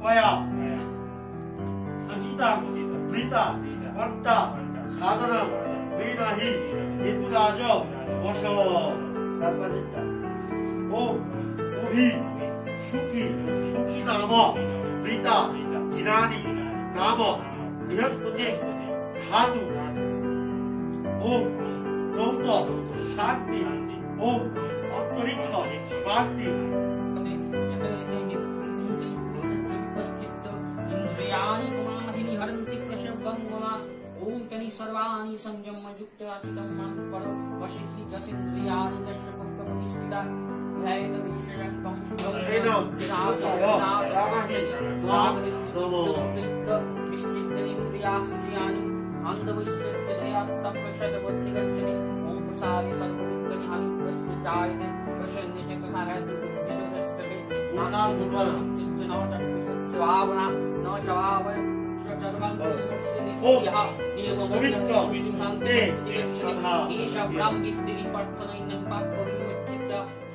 कया संचिता प्रीता वर्ता साधना विनाहि हेतुराज वर्ष ओम ओहि सुखी नाम प्रीता जिनानि नाम बृहस्पति धातु ओम गौत शांति ओम अंतरिक्ष शांति इंद्रियाणि गुणाधिनि हरन्ति प्रशब्दं मम ओम तनि सर्वाणि संयम युक्त आसितं मम पर वशिहि जसेन्द्रियाणि तस्य प्रतिष्ठिता ध्यायेत विश्वजंकं शुभं विश्चित्तनिन्द्रियास्त्रियाणि आन्धविश्वजयात्तप्रशदवद्दि गच्छति ओम प्रसादे सर्वदुःखनि हानि प्रस्तुतायते प्रसन्ने चेतसारस्ते भावना न चवावय सर्वं निस्तियः नियमं शान्ति ईशभ्रम विस्तिरि प्रार्थना पाप